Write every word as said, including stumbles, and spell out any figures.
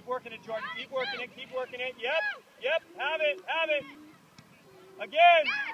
working it, Jordan. Keep working it. Keep working it. Yep. Yep. Have it. Have it. Again.